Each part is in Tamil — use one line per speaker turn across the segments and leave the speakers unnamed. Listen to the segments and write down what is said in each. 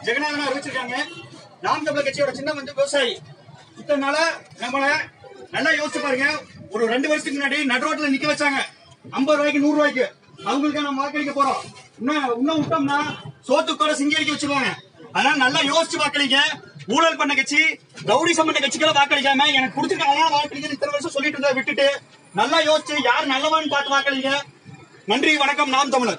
ஜெகநாதனா அறிவிச்சிருக்காங்க. நாம் தமிழர் கட்சியோட சின்னம் வந்து விவசாயி. இத்தனை நாளா நம்மள நல்லா யோசிச்சு பாருங்க. ஒரு 2 வருஷத்துக்கு முன்னாடி நடுரோட்ல நிக்க வச்சாங்க 50 ரூபாய்க்கு 100 ரூபாய்க்கு. அவங்களுக்கு நம்ம வாக்களிக்க போறோம். இன்னும் விட்டோம்னா சோத்துக்கூட சிங்கரிக்க வச்சுருவாங்க. அதனால நல்லா யோசிச்சு வாக்களிக்க. ஊழல் பண்ண கட்சி, ரவுடிசம் பண்ண கட்சிகளை வாக்களிக்காம எனக்கு பிடிச்சிருக்காங்க வாக்களிக்க இத்தனை வருஷம் சொல்லிட்டு இருந்தா விட்டுட்டு நல்லா யோசிச்சு யார் நல்லவன்னு பார்த்து வாக்களிக்க. நன்றி, வணக்கம். நாம் தமிழர்.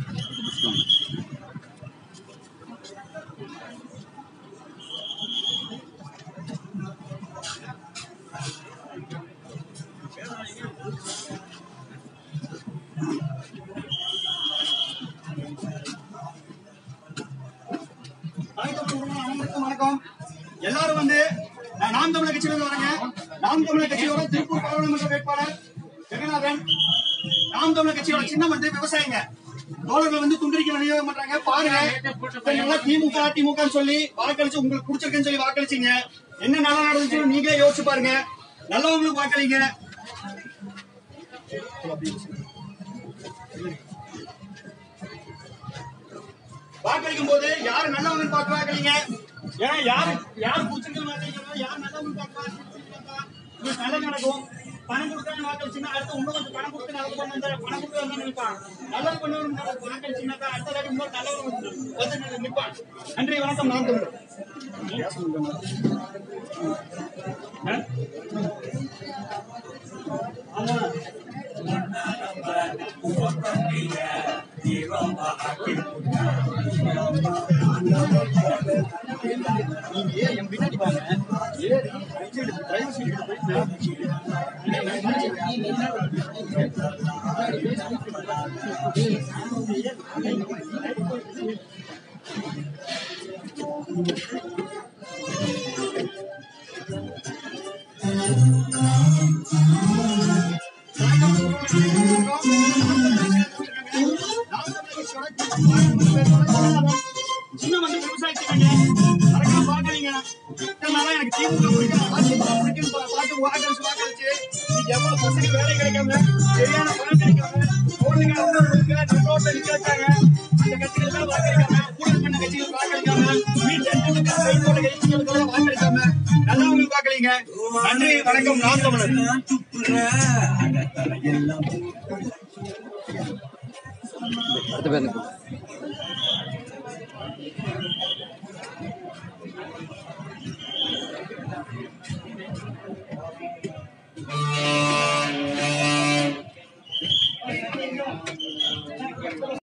வணக்கம். எல்லாரும் வந்து நாம் தமிழர் கட்சியில வராங்க. நாம் தமிழர் கட்சியோட திருப்பூர் பாராளுமன்ற வேட்பாளர் ஜெகநாதன். நாம் தமிழர் கட்சியோட சின்னம் வந்து விவசாயிங்க. தோழர்கள் வந்து துண்டறிக்கை விநியோகம் பண்றாங்க. பாருங்க, திமுக சொல்லி வாக்களிச்சு உங்களுக்கு பிடிச்சிருக்குன்னு சொல்லி வாக்களிச்சீங்க. என்ன நல்லா நடந்துச்சு நீங்களே யோசிச்சு பாருங்க. நல்லவங்களுக்கு வாக்களிங்க. வாக்களிக்கும் போது யாரு நல்லவங்க பார்த்து வாக்களிங்க. ஏன்னா யாரு பிடிச்சிருக்கணும் வாக்களிக்கணும், யார் நல்லவங்க பார்த்து வாக்களிச்சு நல்லது நடக்கும். பணம் கொடுத்தாங்க வாக்களிச்சுன்னா அடுத்து இன்னும் கொஞ்சம் பணம் கொடுத்து நல்லது பண்ண பணம் கொடுத்து வந்து நினைப்பான். நல்லது பண்ணவரும் வாக்களிச்சுன்னா அடுத்த தாட்டி இன்னொரு நல்லவரும் வந்து நிற்பான். நன்றி, வணக்கம். நாம் தமிழர். நீங்க என் பின்னாடி வாங்க. சின்ன வந்து விவசாயத்துக்காங்க பாக்குறீங்க. எனக்கு திமுக பிடிக்கும் பார்த்து வாக்களிச்சு நீங்க எவ்வளவு பசங்க வேலை கிடைக்காம சரியான பணம் கிடைக்காம ரோட்ல நிக்க வச்சாங்க. அந்த கட்சிகளுக்கு வாக்களிக்காம, ஊழல் பண்ண கட்சிகளுக்கு வாக்களிக்காம, வீட்டு வாக்களிக்காம நல்லவங்களுக்கு வாக்களிங்க. நன்றி, வணக்கம். நாம் தமிழர்.
அடுத்த பேருக்கு